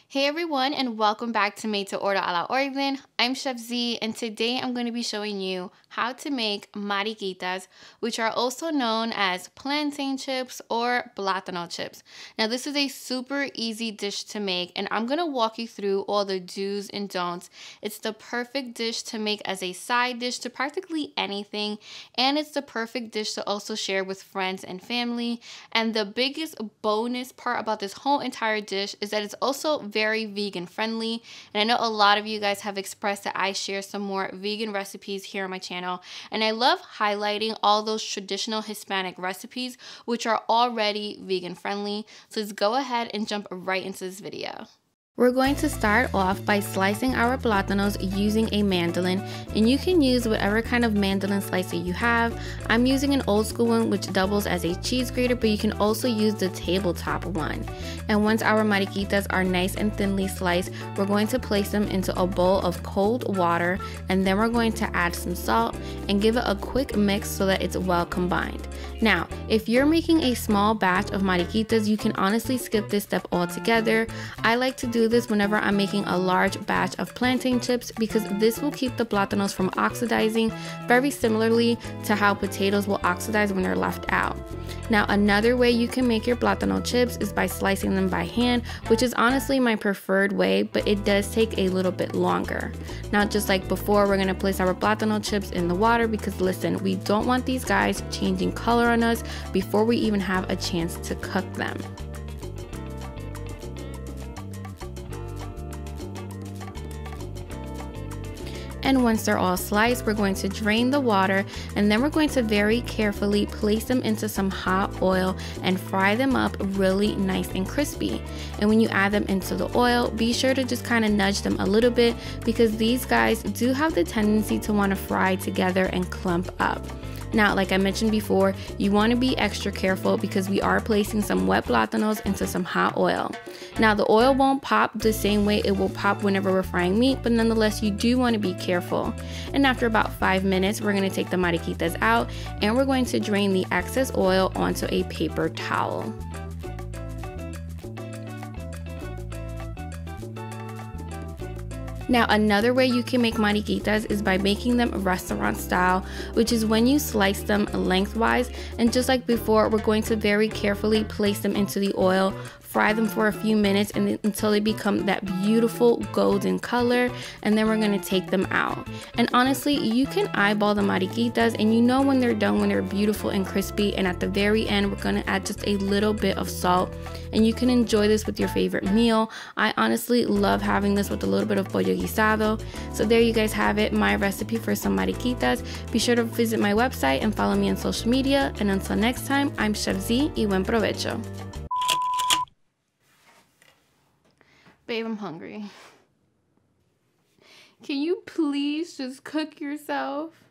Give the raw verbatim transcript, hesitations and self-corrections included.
Hey everyone, and welcome back to Made to Order a la Orden. I'm Chef Z, and today I'm going to be showing you how to make mariquitas, which are also known as plantain chips or plátano chips. Now this is a super easy dish to make, and I'm going to walk you through all the do's and don'ts. It's the perfect dish to make as a side dish to practically anything, and it's the perfect dish to also share with friends and family. And the biggest bonus part about this whole entire dish is that it's also very very vegan friendly, and I know a lot of you guys have expressed that I share some more vegan recipes here on my channel, and I love highlighting all those traditional Hispanic recipes which are already vegan friendly. So let's go ahead and jump right into this video. We're going to start off by slicing our plátanos using a mandolin, and you can use whatever kind of mandolin slicer you have. I'm using an old school one which doubles as a cheese grater, but you can also use the tabletop one. And once our mariquitas are nice and thinly sliced, we're going to place them into a bowl of cold water, and then we're going to add some salt and give it a quick mix so that it's well combined. Now, if you're making a small batch of mariquitas, you can honestly skip this step altogether. I like to do this whenever I'm making a large batch of plantain chips because this will keep the plátanos from oxidizing, very similarly to how potatoes will oxidize when they're left out. Now, another way you can make your plátano chips is by slicing them by hand, which is honestly my preferred way, but it does take a little bit longer. Now, just like before, we're going to place our plátano chips in the water because listen, we don't want these guys changing color on us before we even have a chance to cook them. And once they're all sliced, we're going to drain the water, and then we're going to very carefully place them into some hot oil and fry them up really nice and crispy. And when you add them into the oil, be sure to just kind of nudge them a little bit because these guys do have the tendency to want to fry together and clump up. Now, like I mentioned before, you want to be extra careful because we are placing some wet plátanos into some hot oil. Now, the oil won't pop the same way it will pop whenever we're frying meat, but nonetheless, you do want to be careful. And after about five minutes, we're going to take the mariquitas out and we're going to drain the excess oil onto a paper towel. Now, another way you can make mariquitas is by making them restaurant style, which is when you slice them lengthwise, and just like before, we're going to very carefully place them into the oil, fry them for a few minutes and until they become that beautiful golden color, and then we're going to take them out. And honestly, you can eyeball the mariquitas and you know when they're done, when they're beautiful and crispy, and at the very end we're going to add just a little bit of salt, and you can enjoy this with your favorite meal. I honestly love having this with a little bit of pollo guisado. So there you guys have it, my recipe for some mariquitas. Be sure to visit my website and follow me on social media, and until next time, I'm Chef Z y buen provecho. Babe, I'm hungry. Can you please just cook yourself?